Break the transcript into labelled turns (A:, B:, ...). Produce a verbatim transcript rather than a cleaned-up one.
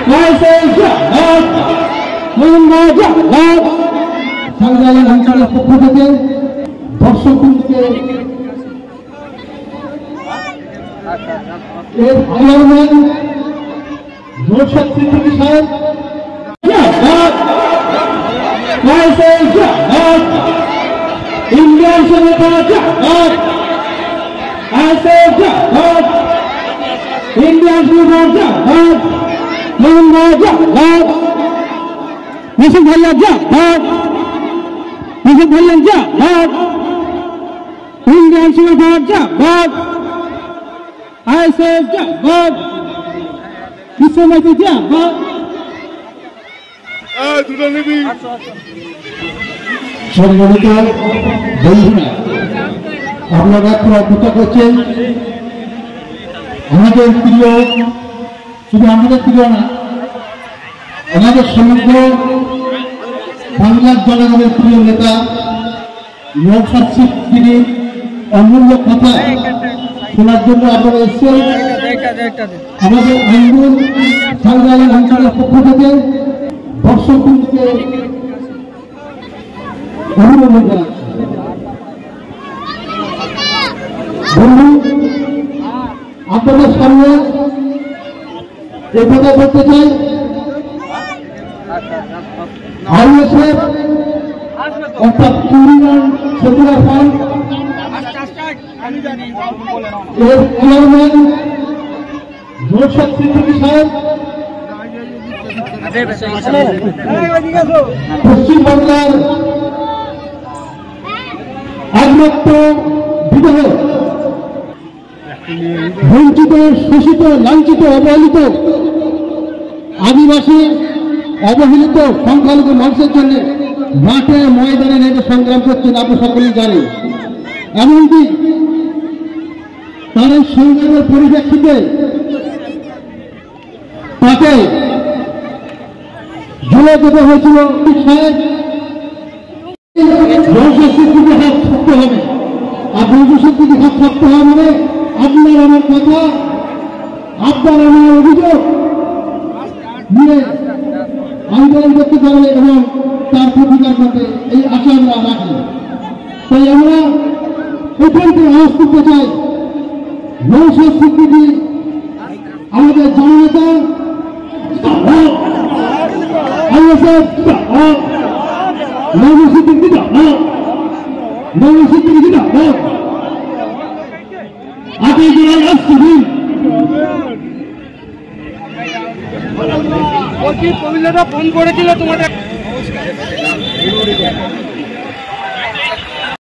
A: সংগ্রামী অঞ্চলের পক্ষ থেকে দর্শককে এর আয়োজন নৌশাদ সিদ্দিকী সাহেব ইন্ডিয়ান সেনাবাহিনী ইন্ডিয়ান সেনাবাহিনী মিশন ভাইয়া যা ভাগ মিশন ভাইয়া যা ভাগ ইন্ডিয়ান সেনাবাহিনী যা ভাগ আইএসএফ যা ভাগ বিশ্বমাইতি যা ভাগ সম্মানিত বন্ধুরা, আপনারা খুব অপেক্ষা করছেন আমাদের প্রিয়, শুধু আমাদের প্রিয় না, আমাদের সমগ্র বাংলার জনগণের প্রিয় নেতা নৌশাদ সিদ্দিকীর অমূল্য কথা শোনার জন্য আপনারা এসেছেন। আমাদের আন্দোলন সংগ্রামী অঞ্চলের পক্ষ থেকে দর্শককে অভিনন্দন জানাচ্ছি। বন্ধু, আপনাদের সামনে এই কথা বলতে চাই, আইএসএফ অর্থাৎ ইন্ডিয়ান সেকুলার ফ্রন্ট এর চেয়ারম্যান নৌশাদ সিদ্দিকী সাহেব পশ্চিমবাংলার একমাত্র বিধায়ক, বঞ্চিত, শোষিত, লাঞ্ছিত, অবহেলিত আদিবাসী, অবহেলিত সংখ্যালঘু মানুষের জন্য মাঠে ময়দানে নেমে সংগ্রাম করছেন, আপনি সকলেই জানেন। এমনকি তার এই সংগ্রামের পরিপ্রেক্ষিতে তাকে জেলে যেতে হয়েছিল। সাহেব নৌশাদ সিদ্দিকী হাত থাকতে হবে, আর নৌশাদ সিদ্দিকী হাত থাকতে হবে মানে আপনার আমার কথা, আপনার আমার অভিযোগ নিয়ে আন্দোলন করতে পারবে এবং তার প্রতিকার করতে এই আশা আমরা রাখি। তাই আমরা এখান থেকে আওয়াজ করতে চাই, নৌশাদ সিদ্দিকী আমাদের জননেতা, আইএসএফ নৌশাদ সিদ্দিকী নৌশাদ সিদ্দিকী আটই জুলাই আসছি
B: ফোন করেছিল তোমাদের।